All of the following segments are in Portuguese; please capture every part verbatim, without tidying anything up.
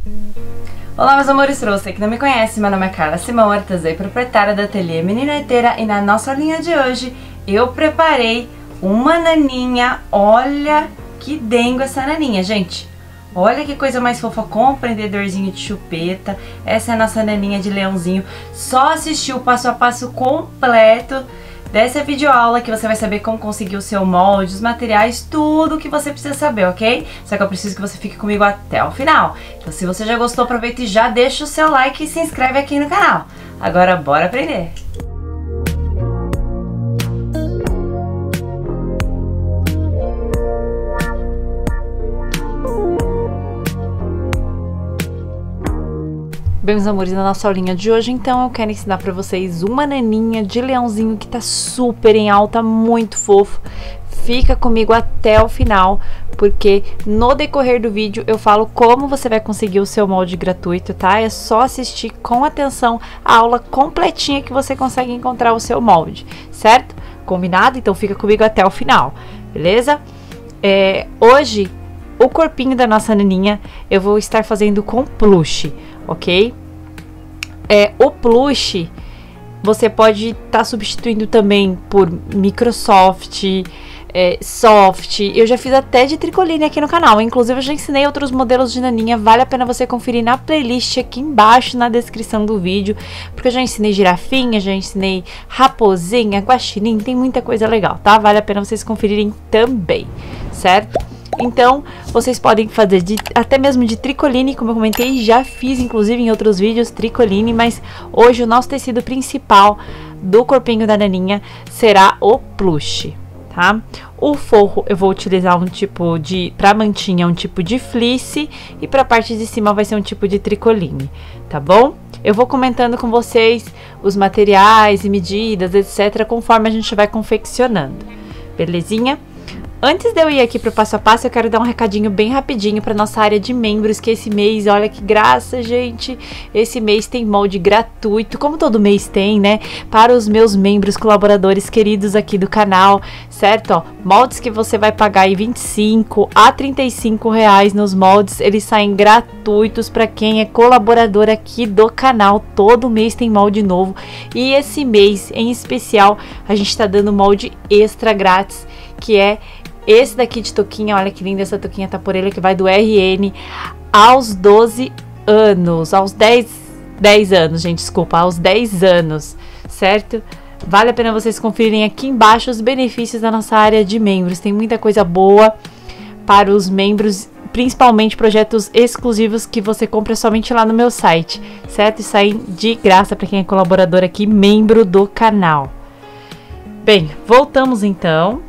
Olá meus amores, pra você que não me conhece, meu nome é Carla Simão, artesã e proprietária da Ateliê Menina Arteira, e na nossa linha de hoje eu preparei uma naninha. Olha que dengo essa naninha, gente! Olha que coisa mais fofa, com prendedorzinho de chupeta. Essa é a nossa naninha de leãozinho. Só assistir o passo a passo completo dessa videoaula que você vai saber como conseguir o seu molde, os materiais, tudo que você precisa saber, ok? Só que eu preciso que você fique comigo até o final. Então se você já gostou, aproveita e já deixa o seu like e se inscreve aqui no canal. Agora bora aprender! Bem, meus amores, na nossa aulinha de hoje, então, eu quero ensinar pra vocês uma naninha de leãozinho que tá super em alta, muito fofo. Fica comigo até o final, porque no decorrer do vídeo eu falo como você vai conseguir o seu molde gratuito, tá? É só assistir com atenção a aula completinha que você consegue encontrar o seu molde, certo? Combinado? Então fica comigo até o final, beleza? É, hoje, o corpinho da nossa naninha eu vou estar fazendo com plush, ok? É, o plush você pode estar tá substituindo também por Microsoft, é, Soft. Eu já fiz até de tricoline aqui no canal. Inclusive eu já ensinei outros modelos de naninha. Vale a pena você conferir na playlist aqui embaixo na descrição do vídeo, porque eu já ensinei girafinha, já ensinei raposinha, guaxinim. Tem muita coisa legal, tá? Vale a pena vocês conferirem também, certo? Então, vocês podem fazer de, até mesmo de tricoline, como eu comentei, já fiz inclusive em outros vídeos tricoline, mas hoje o nosso tecido principal do corpinho da naninha será o plush, tá? O forro eu vou utilizar um tipo de, pra mantinha, um tipo de fleece, e pra parte de cima vai ser um tipo de tricoline, tá bom? Eu vou comentando com vocês os materiais e medidas, etc, conforme a gente vai confeccionando, belezinha? Antes de eu ir aqui pro passo a passo, eu quero dar um recadinho bem rapidinho para nossa área de membros, que esse mês, olha que graça, gente, esse mês tem molde gratuito, como todo mês tem, né, para os meus membros, colaboradores queridos aqui do canal, certo? Ó, moldes que você vai pagar aí vinte e cinco a trinta e cinco reais nos moldes, eles saem gratuitos para quem é colaborador aqui do canal. Todo mês tem molde novo, e esse mês em especial a gente tá dando molde extra grátis, que é esse daqui de touquinha. Olha que linda essa touquinha taporelha, que vai do R N aos doze anos, aos dez, dez anos, gente, desculpa, aos dez anos, certo? Vale a pena vocês conferirem aqui embaixo os benefícios da nossa área de membros. Tem muita coisa boa para os membros, principalmente projetos exclusivos que você compra somente lá no meu site, certo? E saem de graça para quem é colaborador aqui, membro do canal. Bem, voltamos então.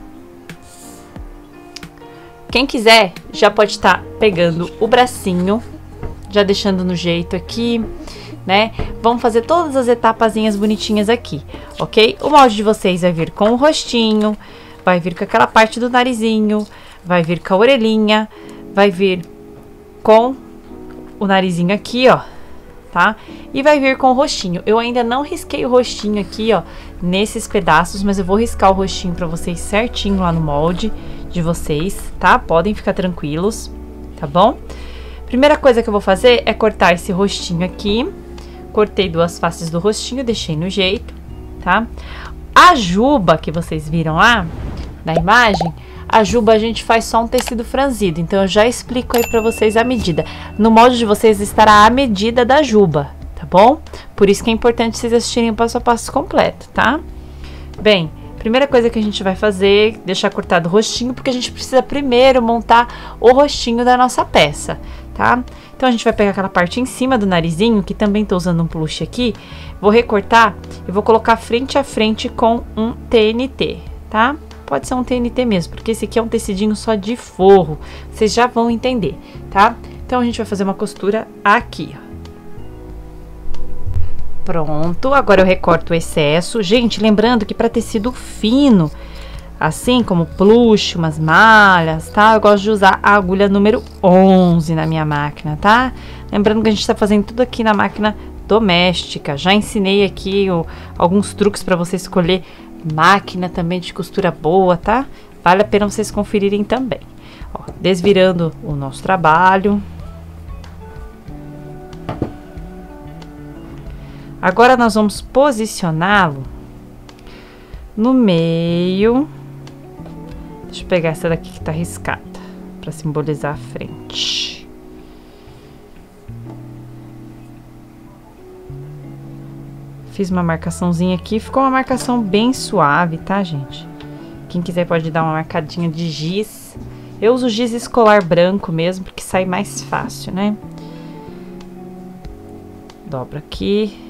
Quem quiser já pode estar pegando o bracinho, já deixando no jeito aqui, né? Vamos fazer todas as etapazinhas bonitinhas aqui, ok? O molde de vocês vai vir com o rostinho, vai vir com aquela parte do narizinho, vai vir com a orelhinha, vai vir com o narizinho aqui, ó, tá? E vai vir com o rostinho. Eu ainda não risquei o rostinho aqui, ó, nesses pedaços, mas eu vou riscar o rostinho pra vocês certinho lá no molde de vocês, tá? Podem ficar tranquilos, tá bom? Primeira coisa que eu vou fazer é cortar esse rostinho aqui. Cortei duas faces do rostinho, deixei no jeito, tá? A juba que vocês viram lá na imagem, a juba a gente faz só um tecido franzido, então eu já explico aí pra vocês a medida. No molde de vocês estará a medida da juba, tá bom? Por isso que é importante vocês assistirem o passo a passo completo, tá? Bem, primeira coisa que a gente vai fazer, deixar cortado o rostinho, porque a gente precisa primeiro montar o rostinho da nossa peça, tá? Então a gente vai pegar aquela parte em cima do narizinho, que também tô usando um plush aqui, vou recortar e vou colocar frente a frente com um T N T, tá? Pode ser um T N T mesmo, porque esse aqui é um tecidinho só de forro, vocês já vão entender, tá? Então a gente vai fazer uma costura aqui, ó. Pronto, agora eu recorto o excesso. Gente, lembrando que para tecido fino, assim como plush, umas malhas, tá? Eu gosto de usar a agulha número onze na minha máquina, tá? Lembrando que a gente tá fazendo tudo aqui na máquina doméstica. Já ensinei aqui o, alguns truques para você escolher máquina também de costura boa, tá? Vale a pena vocês conferirem também. Ó, desvirando o nosso trabalho. Agora nós vamos posicioná-lo no meio. Deixa eu pegar essa daqui que tá riscada, para simbolizar a frente. Fiz uma marcaçãozinha aqui, ficou uma marcação bem suave, tá, gente? Quem quiser pode dar uma marcadinha de giz. Eu uso giz escolar branco mesmo, porque sai mais fácil, né? Dobro aqui.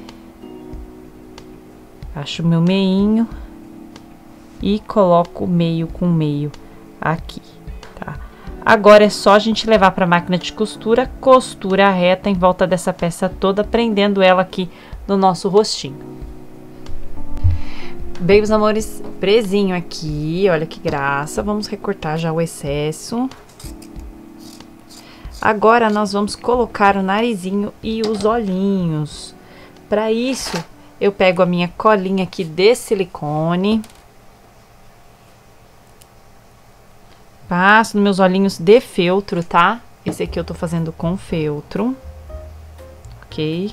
Acho o meu meinho. E coloco meio com meio aqui, tá? Agora é só a gente levar para a máquina de costura, costura reta em volta dessa peça toda, prendendo ela aqui no nosso rostinho. Bem, meus amores, presinho aqui, olha que graça. Vamos recortar já o excesso. Agora nós vamos colocar o narizinho e os olhinhos. Para isso, eu pego a minha colinha aqui de silicone. Passo nos meus olhinhos de feltro, tá? Esse aqui eu tô fazendo com feltro. Ok.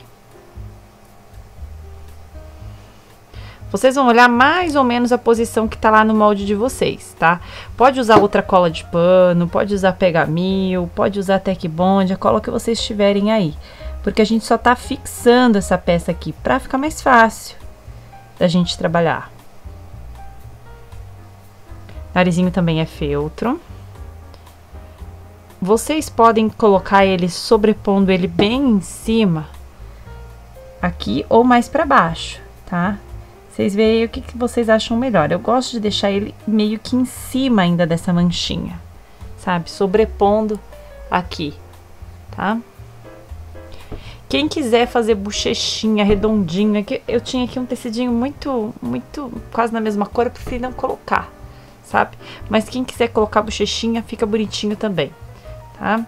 Vocês vão olhar mais ou menos a posição que tá lá no molde de vocês, tá? Pode usar outra cola de pano, pode usar Pegamil, pode usar Tec Bond, a cola que vocês tiverem aí. Porque a gente só tá fixando essa peça aqui pra ficar mais fácil da gente trabalhar. Narizinho também é feltro. Vocês podem colocar ele sobrepondo ele bem em cima, aqui ou mais para baixo, tá? Vocês veem o que, que vocês acham melhor. Eu gosto de deixar ele meio que em cima ainda dessa manchinha, sabe? Sobrepondo aqui, tá? Quem quiser fazer bochechinha redondinha, que eu tinha aqui um tecidinho muito, muito quase na mesma cor, eu preferi não colocar, sabe? Mas quem quiser colocar bochechinha, fica bonitinho também, tá?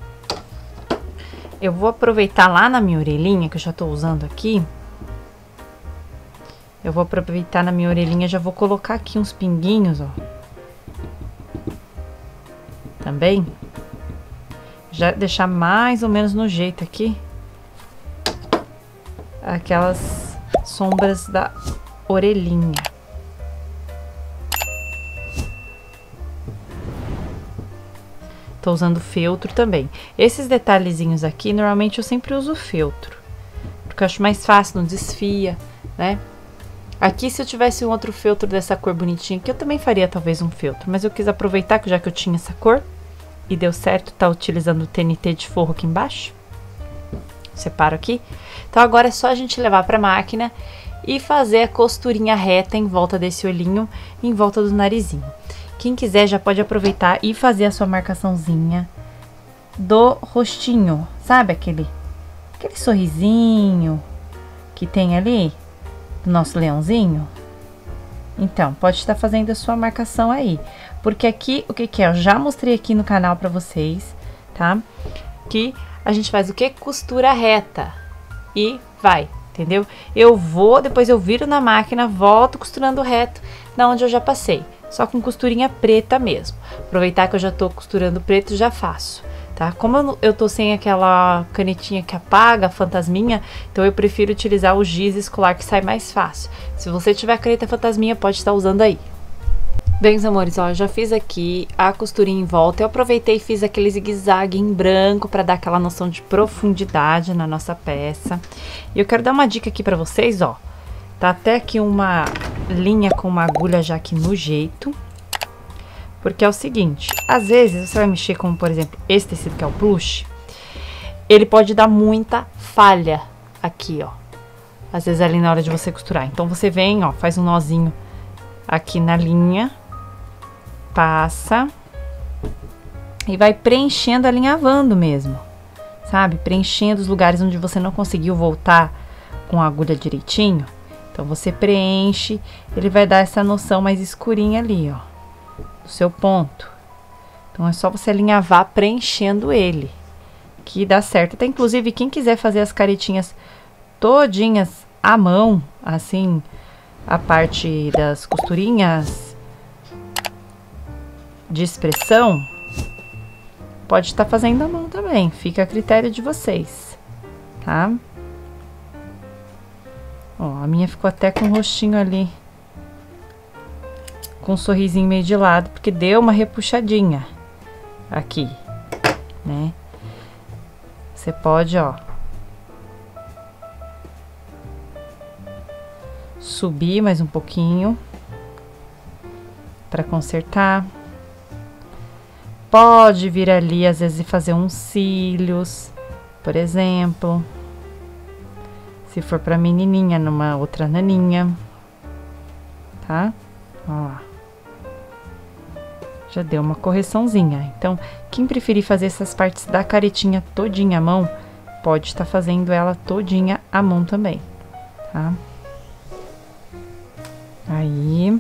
Eu vou aproveitar lá na minha orelhinha, que eu já tô usando aqui. Eu vou aproveitar na minha orelhinha, já vou colocar aqui uns pinguinhos, ó. Também. Já deixar mais ou menos no jeito aqui. Aquelas sombras da orelhinha. Tô usando feltro também. Esses detalhezinhos aqui, normalmente eu sempre uso feltro, porque eu acho mais fácil, não desfia, né? Aqui, se eu tivesse um outro feltro dessa cor bonitinha, que eu também faria talvez um feltro, mas eu quis aproveitar que já que eu tinha essa cor e deu certo, tá utilizando o T N T de forro aqui embaixo. Separo aqui. Então agora é só a gente levar pra máquina e fazer a costurinha reta em volta desse olhinho, em volta do narizinho. Quem quiser já pode aproveitar e fazer a sua marcaçãozinha do rostinho, sabe aquele, aquele sorrisinho que tem ali do nosso leãozinho? Então, pode estar fazendo a sua marcação aí, porque aqui, o que que é? Eu já mostrei aqui no canal pra vocês, tá? Que a gente faz o que? Costura reta e vai, entendeu? Eu vou, depois eu viro na máquina, volto costurando reto da onde eu já passei. Só com costurinha preta mesmo. Aproveitar que eu já tô costurando preto, já faço, tá? Como eu, eu tô sem aquela canetinha que apaga, fantasminha, então eu prefiro utilizar o giz escolar, que sai mais fácil. Se você tiver a caneta fantasminha, pode estar usando aí. Bem, meus amores, ó, eu já fiz aqui a costurinha em volta. Eu aproveitei e fiz aquele zigue-zague em branco para dar aquela noção de profundidade na nossa peça. E eu quero dar uma dica aqui para vocês, ó. Tá até aqui uma linha com uma agulha já aqui no jeito. Porque é o seguinte, às vezes você vai mexer com, por exemplo, esse tecido que é o plush, ele pode dar muita falha aqui, ó. Às vezes ali na hora de você costurar. Então você vem, ó, faz um nozinho aqui na linha, passa e vai preenchendo, alinhavando mesmo, sabe? Preenchendo os lugares onde você não conseguiu voltar com a agulha direitinho. Então, você preenche, ele vai dar essa noção mais escurinha ali, ó, do seu ponto. Então, é só você alinhavar preenchendo ele, que dá certo. Até, inclusive, quem quiser fazer as caretinhas todinhas à mão, assim, a parte das costurinhas de expressão, pode estar fazendo à mão também, fica a critério de vocês, tá? Ó, a minha ficou até com um rostinho ali, com um sorrisinho meio de lado, porque deu uma repuxadinha aqui, né? Você pode, ó, subir mais um pouquinho para consertar. Pode vir ali, às vezes, e fazer uns cílios, por exemplo. Se for para menininha, numa outra naninha, tá? Ó lá. Já deu uma correçãozinha. Então, quem preferir fazer essas partes da caretinha todinha à mão, pode estar fazendo ela todinha à mão também, tá? Aí.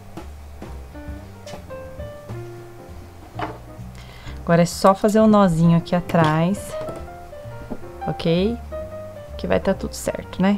Agora é só fazer o nozinho aqui atrás, ok? Que vai estar tudo certo, né?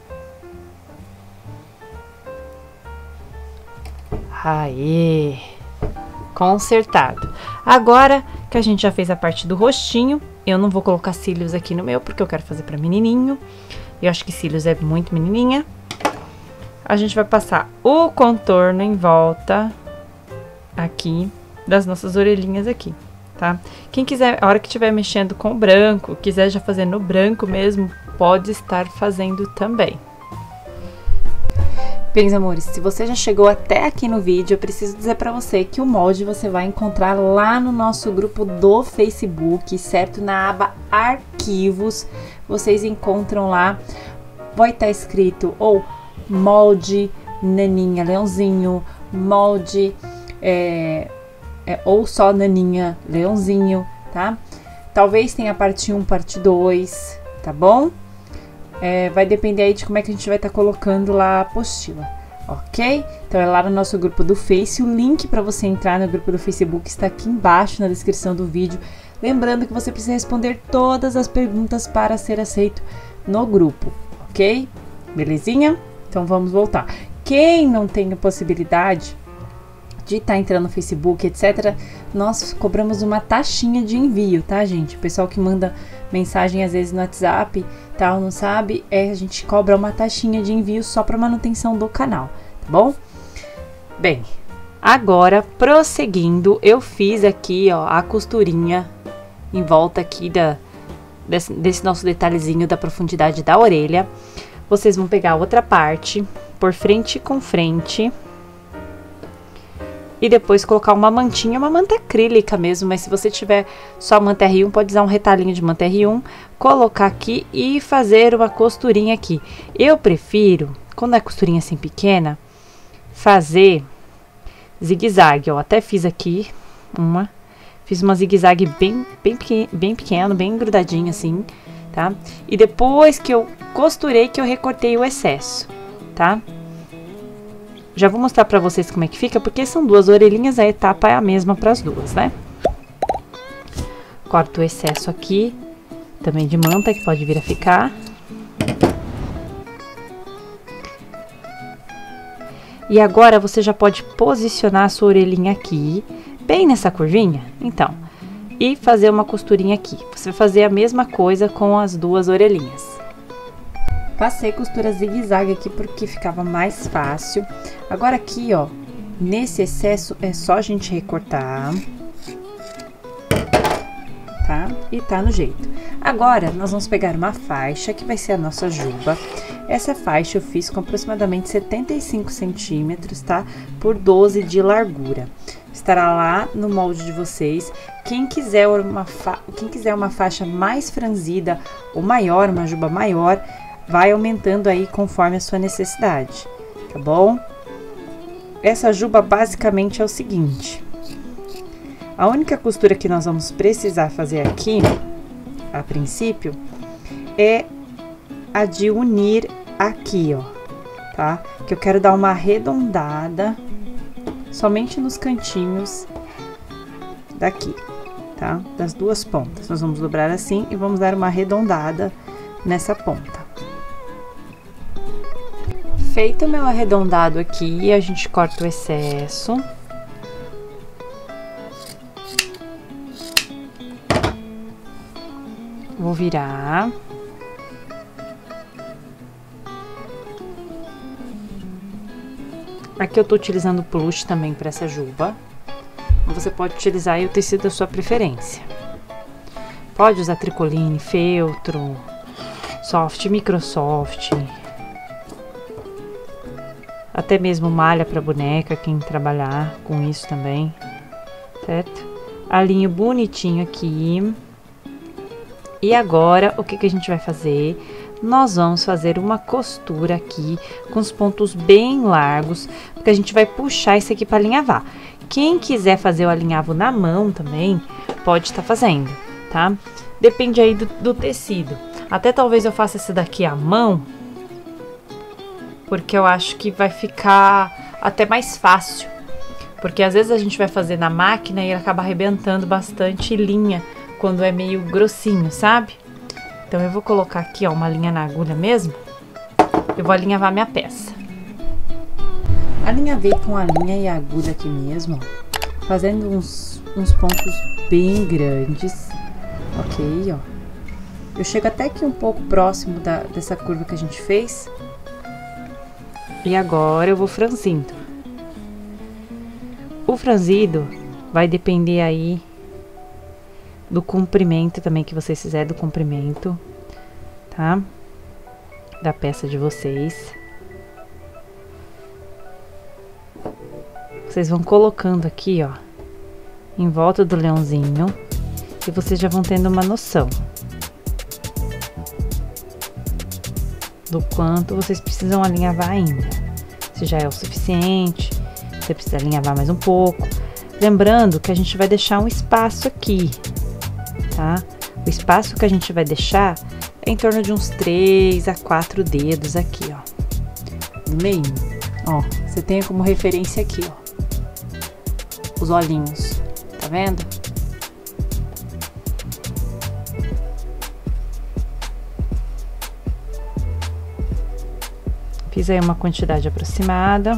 Aí, consertado. Agora que a gente já fez a parte do rostinho, eu não vou colocar cílios aqui no meu, porque eu quero fazer pra menininho. Eu acho que cílios é muito menininha. A gente vai passar o contorno em volta aqui das nossas orelhinhas aqui, tá? Quem quiser, a hora que estiver mexendo com o branco, quiser já fazer no branco mesmo, pode estar fazendo também. Bem, amores, se você já chegou até aqui no vídeo, eu preciso dizer pra você que o molde você vai encontrar lá no nosso grupo do Facebook, certo? Na aba Arquivos, vocês encontram lá, vai estar escrito ou molde Naninha Leãozinho, molde é, é, ou só Naninha Leãozinho, tá? Talvez tenha parte um, parte dois, tá bom? É, vai depender aí de como é que a gente vai estar tá colocando lá a apostila, ok? Então é lá no nosso grupo do Face, o link para você entrar no grupo do Facebook está aqui embaixo na descrição do vídeo. Lembrando que você precisa responder todas as perguntas para ser aceito no grupo, ok? Belezinha? Então vamos voltar. Quem não tem a possibilidade de estar tá entrando no Facebook, etcétera, nós cobramos uma taxinha de envio, tá, gente? O pessoal que manda mensagem às vezes no WhatsApp, tal, não sabe, é, a gente cobra uma taxinha de envio só para manutenção do canal, tá bom? Bem, agora, prosseguindo, eu fiz aqui, ó, a costurinha em volta aqui da, desse, desse nosso detalhezinho da profundidade da orelha. Vocês vão pegar outra parte, por frente com frente, e depois colocar uma mantinha, uma manta acrílica mesmo, mas se você tiver só manta R um, pode usar um retalhinho de manta R um, colocar aqui e fazer uma costurinha aqui. Eu prefiro, quando é costurinha assim pequena, fazer zigue-zague, ó, até fiz aqui uma, fiz uma zigue-zague bem, bem, bem pequeno, bem grudadinho assim, tá? E depois que eu costurei, que eu recortei o excesso, tá? Já vou mostrar pra vocês como é que fica, porque são duas orelhinhas, a etapa é a mesma para as duas, né? Corto o excesso aqui, também de manta, que pode vir a ficar. E agora você já pode posicionar a sua orelhinha aqui, bem nessa curvinha, então, e fazer uma costurinha aqui. Você vai fazer a mesma coisa com as duas orelhinhas. Passei costura zigue-zague aqui porque ficava mais fácil. Agora aqui, ó, nesse excesso é só a gente recortar, tá? E tá no jeito. Agora, nós vamos pegar uma faixa, que vai ser a nossa juba. Essa faixa eu fiz com aproximadamente setenta e cinco centímetros, tá? Por doze de largura. Estará lá no molde de vocês. Quem quiser uma, fa... Quem quiser uma faixa mais franzida ou maior, uma juba maior, vai aumentando aí conforme a sua necessidade, tá bom? Essa juba basicamente é o seguinte: a única costura que nós vamos precisar fazer aqui, a princípio, é a de unir aqui, ó, tá? Que eu quero dar uma arredondada somente nos cantinhos daqui, tá? Das duas pontas. Nós vamos dobrar assim e vamos dar uma arredondada nessa ponta. Feito o meu arredondado aqui, a gente corta o excesso. Vou virar. Aqui eu tô utilizando plush também para essa juba. Você pode utilizar aí o tecido da sua preferência. Pode usar tricoline, feltro, soft, microsoft. Até mesmo malha para boneca, quem trabalhar com isso também, certo? Alinho bonitinho aqui. E agora, o que que a gente vai fazer? Nós vamos fazer uma costura aqui com os pontos bem largos, porque a gente vai puxar isso aqui para alinhavar. Quem quiser fazer o alinhavo na mão também, pode estar fazendo, tá? Depende aí do, do tecido. Até talvez eu faça esse daqui à mão, porque eu acho que vai ficar até mais fácil. Porque às vezes a gente vai fazer na máquina e ele acaba arrebentando bastante linha quando é meio grossinho, sabe? Então eu vou colocar aqui, ó, uma linha na agulha mesmo. Eu vou alinhavar minha peça. Alinhavei com a linha e a agulha aqui mesmo, ó, fazendo uns, uns pontos bem grandes. Ok, ó. Eu chego até aqui um pouco próximo da, dessa curva que a gente fez. E agora eu vou franzindo. O franzido vai depender aí do comprimento também que vocês fizerem, do comprimento, tá? Da peça de vocês. Vocês vão colocando aqui, ó, em volta do leãozinho, e vocês já vão tendo uma noção do quanto vocês precisam alinhavar ainda. Se já é o suficiente, você precisa alinhavar mais um pouco. Lembrando que a gente vai deixar um espaço aqui, tá? O espaço que a gente vai deixar é em torno de uns três a quatro dedos aqui, ó, no meio. Ó, você tem como referência aqui, ó, os olhinhos, tá vendo? Fiz aí uma quantidade aproximada.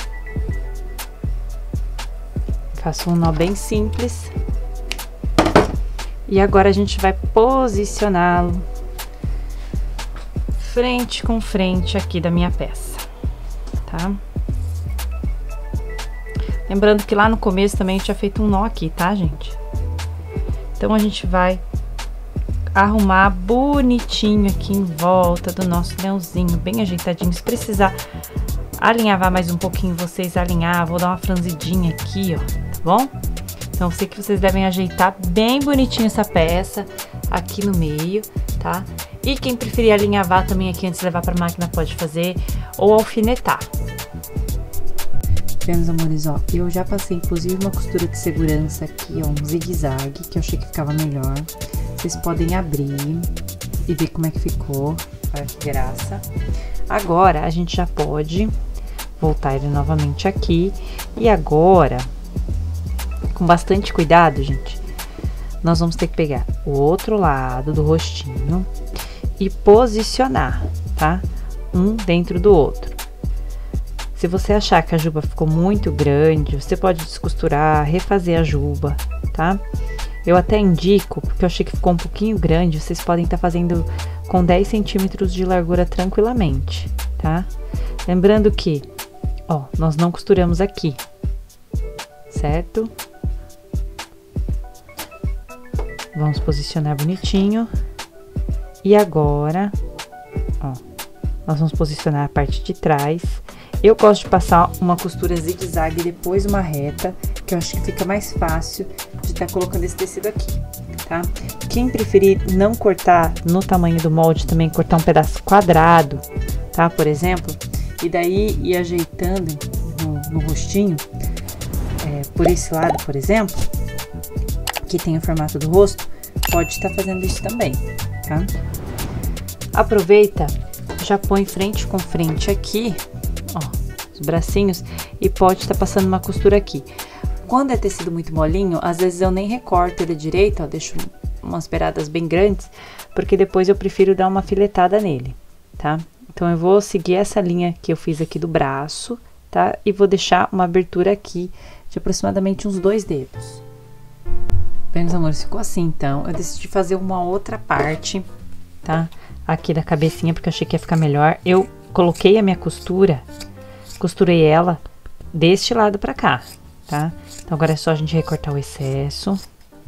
Faço um nó bem simples. E agora a gente vai posicioná-lo frente com frente aqui da minha peça, tá? Lembrando que lá no começo também eu tinha feito um nó aqui, tá, gente? Então a gente vai arrumar bonitinho aqui em volta do nosso leãozinho, bem ajeitadinho. Se precisar alinhavar mais um pouquinho, vocês alinhar, vou dar uma franzidinha aqui, ó, tá bom? Então eu sei que vocês devem ajeitar bem bonitinho essa peça aqui no meio, tá? E quem preferir alinhavar também aqui antes de levar pra máquina pode fazer, ou alfinetar. Meus amores, ó, eu já passei inclusive uma costura de segurança aqui, ó, um zigue-zague, que eu achei que ficava melhor. Vocês podem abrir e ver como é que ficou. Olha que graça. Agora a gente já pode voltar ele novamente aqui. E agora, com bastante cuidado, gente, nós vamos ter que pegar o outro lado do rostinho e posicionar, tá? Um dentro do outro. Se você achar que a juba ficou muito grande, você pode descosturar, refazer a juba, tá? Eu até indico, porque eu achei que ficou um pouquinho grande, vocês podem estar fazendo com dez centímetros de largura tranquilamente, tá? Lembrando que, ó, nós não costuramos aqui, certo? Vamos posicionar bonitinho. E agora, ó, nós vamos posicionar a parte de trás. Eu gosto de passar uma costura zigue-zague e depois uma reta, que eu acho que fica mais fácil de estar colocando esse tecido aqui, tá? Quem preferir não cortar no tamanho do molde, também cortar um pedaço quadrado, tá? Por exemplo, e daí ir ajeitando no, no rostinho, é, por esse lado, por exemplo, que tem o formato do rosto, pode estar fazendo isso também, tá? Aproveita, já põe frente com frente aqui, ó, os bracinhos, e pode estar passando uma costura aqui. Quando é tecido muito molinho, às vezes eu nem recorto ele direito, ó, deixo umas beiradas bem grandes, porque depois eu prefiro dar uma filetada nele, tá? Então eu vou seguir essa linha que eu fiz aqui do braço, tá? E vou deixar uma abertura aqui de aproximadamente uns dois dedos. Bem, meus amores, ficou assim então. Eu decidi fazer uma outra parte, tá? Aqui da cabecinha, porque eu achei que ia ficar melhor. Eu coloquei a minha costura, costurei ela deste lado pra cá, tá? Então, agora é só a gente recortar o excesso.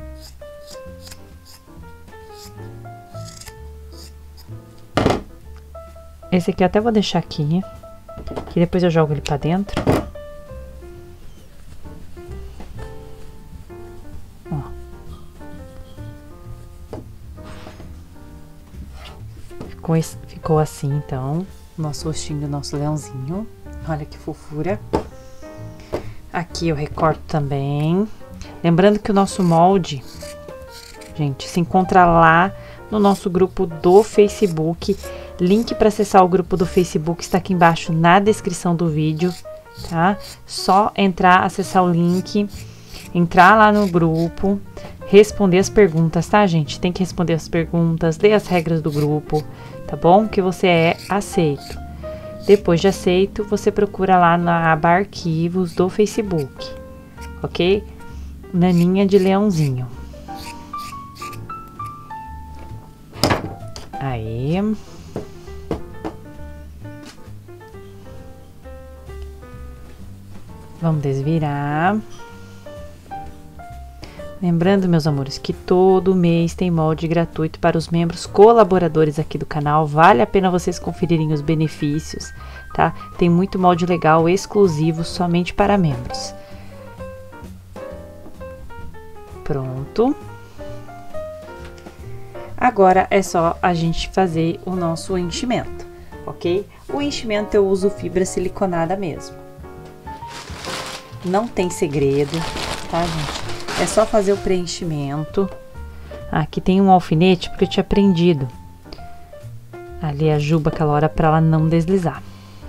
Esse aqui eu até vou deixar aqui, que depois eu jogo ele pra dentro. Ó. Ficou, ficou assim, então, nosso rostinho do nosso leãozinho. Olha que fofura. Aqui eu recorto também. Lembrando que o nosso molde, gente, se encontra lá no nosso grupo do Facebook. Link para acessar o grupo do Facebook está aqui embaixo na descrição do vídeo, tá? Só entrar, acessar o link, entrar lá no grupo, responder as perguntas, tá, gente? Tem que responder as perguntas, ler as regras do grupo, tá bom? Que você é aceito. Depois de aceito, você procura lá na aba arquivos do Facebook, ok? Naninha de leãozinho. Aí. Vamos desvirar. Lembrando, meus amores, que todo mês tem molde gratuito para os membros colaboradores aqui do canal. Vale a pena vocês conferirem os benefícios, tá? Tem muito molde legal, exclusivo, somente para membros. Pronto. Agora é só a gente fazer o nosso enchimento, ok? O enchimento eu uso fibra siliconada mesmo. Não tem segredo, tá, gente? É só fazer o preenchimento. Aqui tem um alfinete, porque eu tinha prendido ali a juba aquela hora para ela não deslizar.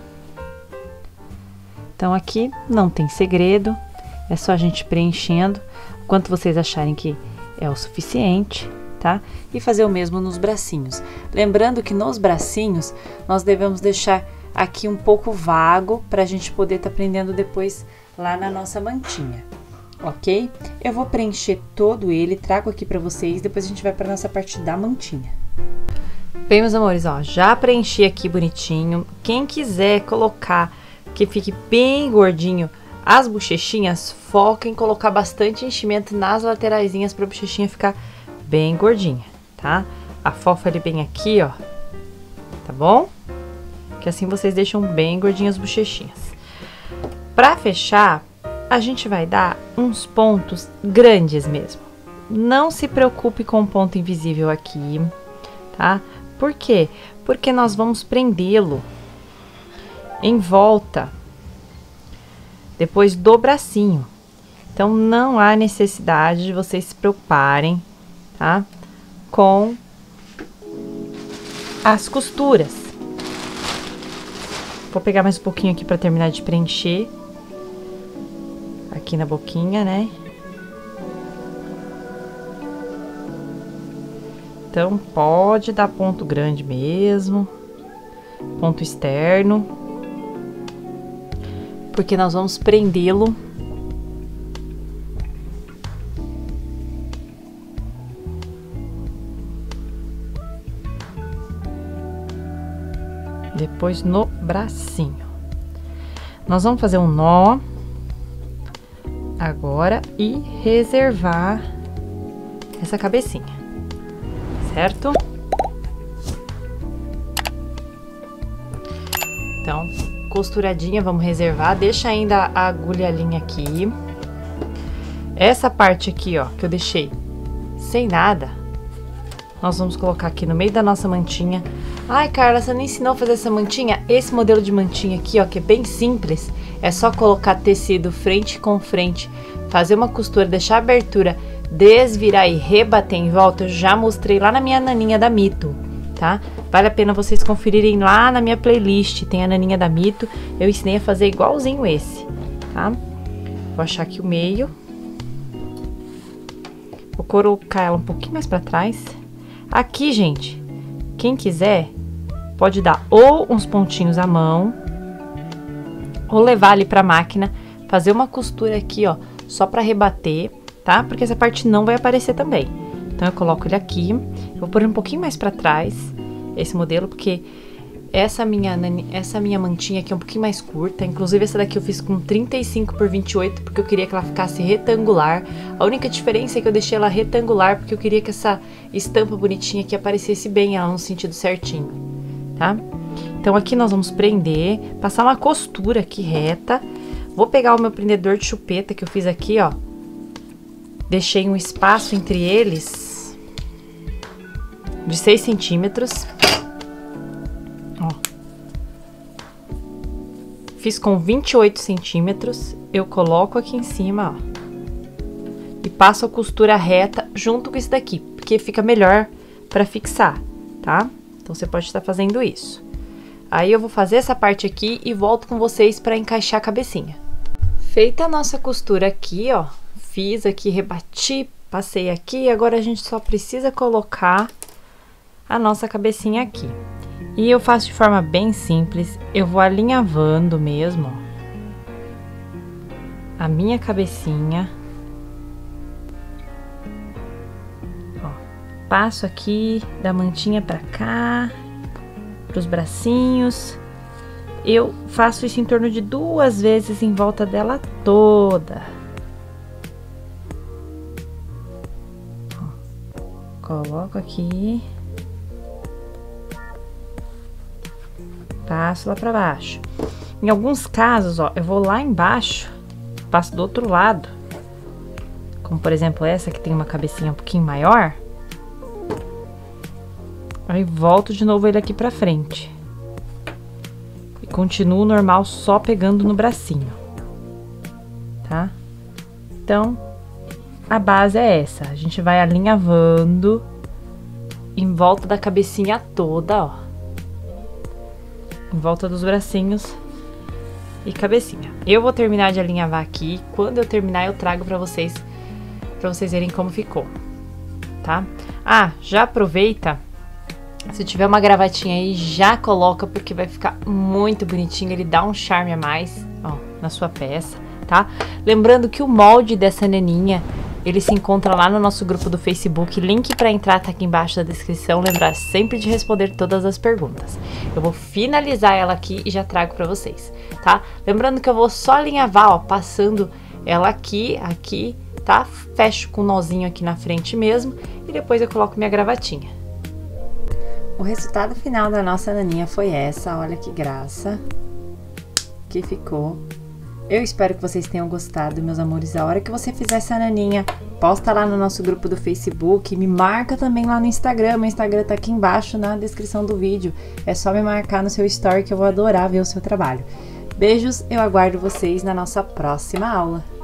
Então, aqui não tem segredo. É só a gente preenchendo o quanto vocês acharem que é o suficiente, tá? E fazer o mesmo nos bracinhos. Lembrando que nos bracinhos, nós devemos deixar aqui um pouco vago para a gente poder estar tá prendendo depois lá na nossa mantinha. Ok? Eu vou preencher todo ele, trago aqui pra vocês, depois a gente vai pra nossa parte da mantinha. Bem, meus amores, ó, já preenchi aqui bonitinho. Quem quiser colocar que fique bem gordinho as bochechinhas, foca em colocar bastante enchimento nas lateraisinhas pra bochechinha ficar bem gordinha, tá? Afofa ele bem aqui, ó, tá bom? Que assim vocês deixam bem gordinhas as bochechinhas. Pra fechar, a gente vai dar uns pontos grandes mesmo. Não se preocupe com o ponto invisível aqui, tá? Por quê? Porque nós vamos prendê-lo em volta depois do bracinho. Então, não há necessidade de vocês se preocuparem, tá? Com as costuras. Vou pegar mais um pouquinho aqui para terminar de preencher. Aqui na boquinha, né? Então, pode dar ponto grande mesmo. Ponto externo. Porque nós vamos prendê-lo. Depois no bracinho. Nós vamos fazer um nó agora e reservar essa cabecinha, certo? Então, costuradinha, vamos reservar. Deixa ainda a agulha-linha aqui. Essa parte aqui, ó, que eu deixei sem nada, nós vamos colocar aqui no meio da nossa mantinha. Ai, Carla, você não ensinou a fazer essa mantinha? Esse modelo de mantinha aqui, ó, que é bem simples. É só colocar tecido frente com frente, fazer uma costura, deixar a abertura, desvirar e rebater em volta. Eu já mostrei lá na minha naninha da Mito, tá? Vale a pena vocês conferirem lá na minha playlist, tem a naninha da Mito. Eu ensinei a fazer igualzinho esse, tá? Vou achar aqui o meio. Vou colocar ela um pouquinho mais pra trás. Aqui, gente, quem quiser, pode dar ou uns pontinhos à mão, ou levar ali pra máquina, fazer uma costura aqui, ó, só pra rebater, tá? Porque essa parte não vai aparecer também. Então, eu coloco ele aqui, eu vou pôr um pouquinho mais pra trás, esse modelo, porque essa minha, essa minha mantinha aqui é um pouquinho mais curta. Inclusive essa daqui eu fiz com trinta e cinco por vinte e oito, porque eu queria que ela ficasse retangular. A única diferença é que eu deixei ela retangular, porque eu queria que essa estampa bonitinha aqui aparecesse bem ela no sentido certinho, tá? Então aqui nós vamos prender, passar uma costura aqui reta. Vou pegar o meu prendedor de chupeta que eu fiz aqui, ó. Deixei um espaço entre eles de seis centímetros. Ó. Fiz com vinte e oito centímetros. Eu coloco aqui em cima, ó. E passo a costura reta junto com isso daqui, porque fica melhor para fixar, tá? Então você pode estar fazendo isso. Aí eu vou fazer essa parte aqui e volto com vocês para encaixar a cabecinha. Feita a nossa costura aqui, ó, fiz aqui, rebati, passei aqui, agora a gente só precisa colocar a nossa cabecinha aqui. E eu faço de forma bem simples, eu vou alinhavando mesmo, ó, a minha cabecinha. Ó, passo aqui da mantinha pra cá, pros bracinhos. Eu faço isso em torno de duas vezes em volta dela toda. Ó, coloco aqui. Passo lá pra baixo. Em alguns casos, ó, eu vou lá embaixo, passo do outro lado. Como por exemplo essa que tem uma cabecinha um pouquinho maior. Aí volto de novo ele aqui pra frente. E continuo normal, só pegando no bracinho. Tá? Então, a base é essa. A gente vai alinhavando em volta da cabecinha toda, ó. Em volta dos bracinhos e cabecinha. Eu vou terminar de alinhavar aqui. Quando eu terminar, eu trago pra vocês, pra vocês verem como ficou. Tá? Ah, já aproveita. Se tiver uma gravatinha aí, já coloca, porque vai ficar muito bonitinho. Ele dá um charme a mais, ó, na sua peça, tá? Lembrando que o molde dessa neninha, ele se encontra lá no nosso grupo do Facebook. Link para entrar tá aqui embaixo da descrição. Lembrar sempre de responder todas as perguntas. Eu vou finalizar ela aqui e já trago para vocês, tá? Lembrando que eu vou só alinhavar, ó, passando ela aqui, aqui, tá? Fecho com um nozinho aqui na frente mesmo e depois eu coloco minha gravatinha. O resultado final da nossa naninha foi essa, olha que graça que ficou. Eu espero que vocês tenham gostado, meus amores. A hora que você fizer essa naninha, posta lá no nosso grupo do Facebook, me marca também lá no Instagram. Meu Instagram tá aqui embaixo na descrição do vídeo. É só me marcar no seu story que eu vou adorar ver o seu trabalho. Beijos, eu aguardo vocês na nossa próxima aula.